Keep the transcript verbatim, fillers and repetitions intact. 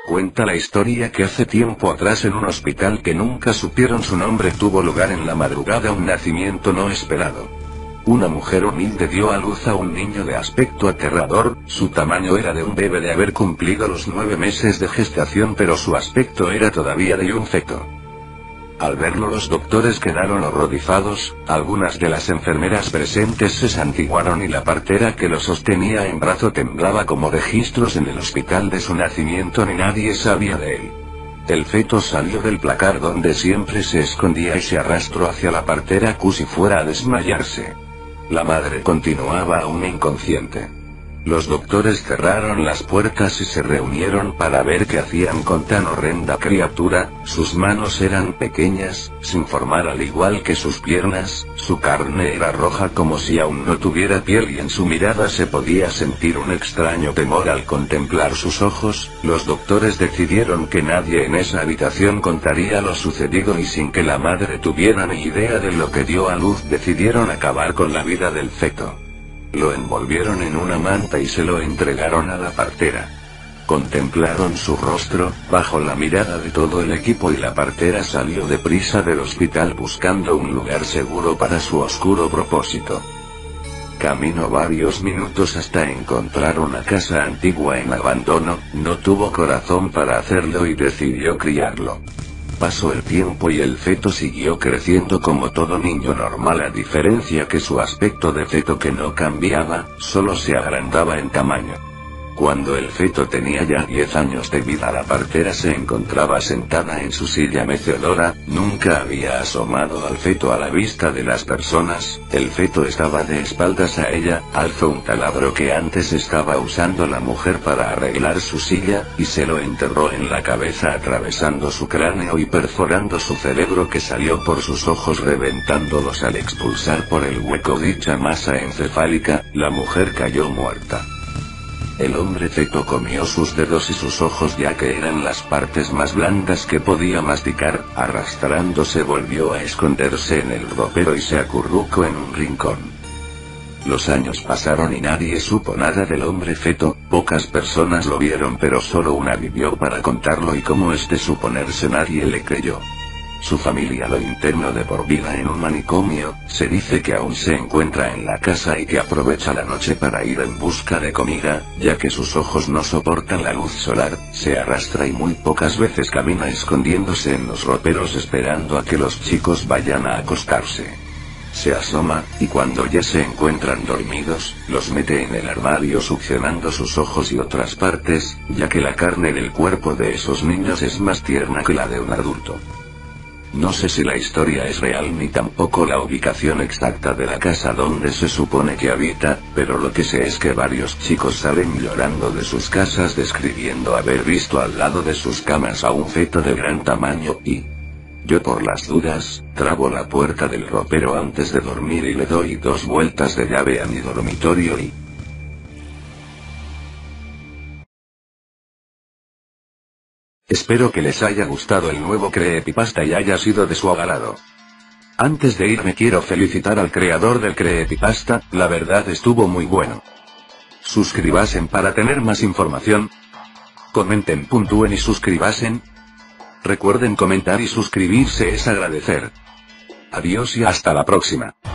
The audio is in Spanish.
Cuenta la historia que hace tiempo atrás en un hospital que nunca supieron su nombre tuvo lugar en la madrugada un nacimiento no esperado. Una mujer humilde dio a luz a un niño de aspecto aterrador, su tamaño era de un bebé de haber cumplido los nueve meses de gestación pero su aspecto era todavía de un feto. Al verlo los doctores quedaron horrorizados, algunas de las enfermeras presentes se santiguaron y la partera que lo sostenía en brazo temblaba como registros en el hospital de su nacimiento ni nadie sabía de él. El feto salió del placar donde siempre se escondía y se arrastró hacia la partera como si fuera a desmayarse. La madre continuaba aún inconsciente. Los doctores cerraron las puertas y se reunieron para ver qué hacían con tan horrenda criatura. Sus manos eran pequeñas, sin formar al igual que sus piernas, su carne era roja como si aún no tuviera piel y en su mirada se podía sentir un extraño temor al contemplar sus ojos. Los doctores decidieron que nadie en esa habitación contaría lo sucedido y sin que la madre tuviera ni idea de lo que dio a luz decidieron acabar con la vida del feto. Lo envolvieron en una manta y se lo entregaron a la partera. Contemplaron su rostro, bajo la mirada de todo el equipo y la partera salió deprisa del hospital buscando un lugar seguro para su oscuro propósito. Caminó varios minutos hasta encontrar una casa antigua en abandono, no tuvo corazón para hacerlo y decidió criarlo. Pasó el tiempo y el feto siguió creciendo como todo niño normal a diferencia que su aspecto de feto que no cambiaba, solo se agrandaba en tamaño. Cuando el feto tenía ya diez años de vida la partera se encontraba sentada en su silla mecedora, nunca había asomado al feto a la vista de las personas, el feto estaba de espaldas a ella, alzó un taladro que antes estaba usando la mujer para arreglar su silla, y se lo enterró en la cabeza atravesando su cráneo y perforando su cerebro que salió por sus ojos reventándolos al expulsar por el hueco dicha masa encefálica, la mujer cayó muerta. El hombre feto comió sus dedos y sus ojos ya que eran las partes más blandas que podía masticar, arrastrándose volvió a esconderse en el ropero y se acurrucó en un rincón. Los años pasaron y nadie supo nada del hombre feto, pocas personas lo vieron pero solo una vivió para contarlo y como es de suponerse nadie le creyó. Su familia lo internó de por vida en un manicomio, se dice que aún se encuentra en la casa y que aprovecha la noche para ir en busca de comida, ya que sus ojos no soportan la luz solar, se arrastra y muy pocas veces camina escondiéndose en los roperos esperando a que los chicos vayan a acostarse. Se asoma, y cuando ya se encuentran dormidos, los mete en el armario succionando sus ojos y otras partes, ya que la carne del cuerpo de esos niños es más tierna que la de un adulto. No sé si la historia es real ni tampoco la ubicación exacta de la casa donde se supone que habita, pero lo que sé es que varios chicos salen llorando de sus casas describiendo haber visto al lado de sus camas a un feto de gran tamaño y... yo por las dudas, trabo la puerta del ropero antes de dormir y le doy dos vueltas de llave a mi dormitorio y... Espero que les haya gustado el nuevo creepypasta y haya sido de su agrado. Antes de irme quiero felicitar al creador del creepypasta, la verdad estuvo muy bueno. Suscribasen para tener más información. Comenten, puntúen y suscribasen. Recuerden comentar y suscribirse es agradecer. Adiós y hasta la próxima.